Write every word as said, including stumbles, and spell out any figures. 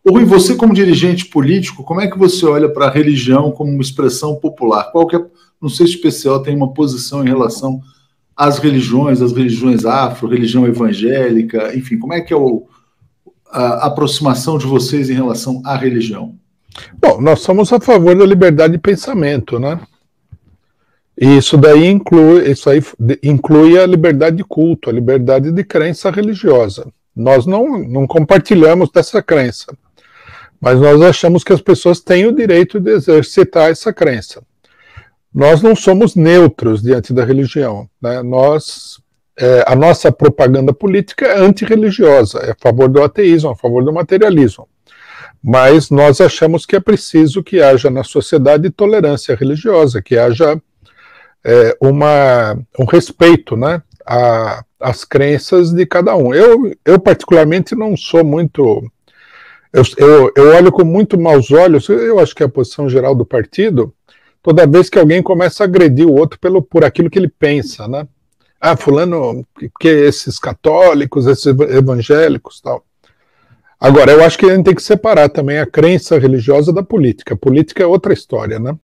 Ô Rui, você como dirigente político, como é que você olha para a religião como uma expressão popular? Qual que é, não sei se o P C O tem uma posição em relação às religiões, as religiões afro, religião evangélica, enfim, como é que é o, a aproximação de vocês em relação à religião? Bom, nós somos a favor da liberdade de pensamento, né? E isso daí inclui, isso aí inclui a liberdade de culto, a liberdade de crença religiosa. Nós não, não compartilhamos dessa crença, mas nós achamos que as pessoas têm o direito de exercitar essa crença. Nós não somos neutros diante da religião, né? Nós, é, a nossa propaganda política é antirreligiosa, é a favor do ateísmo, a favor do materialismo. Mas nós achamos que é preciso que haja na sociedade tolerância religiosa, que haja é, uma, um respeito, né, a, às crenças de cada um. Eu, eu particularmente, não sou muito... Eu, eu, eu olho com muito maus olhos, eu acho que é a posição geral do partido, toda vez que alguém começa a agredir o outro pelo, por aquilo que ele pensa, né? Ah, fulano, que esses católicos, esses evangélicos, tal. Agora, eu acho que a gente tem que separar também a crença religiosa da política. A política é outra história, né?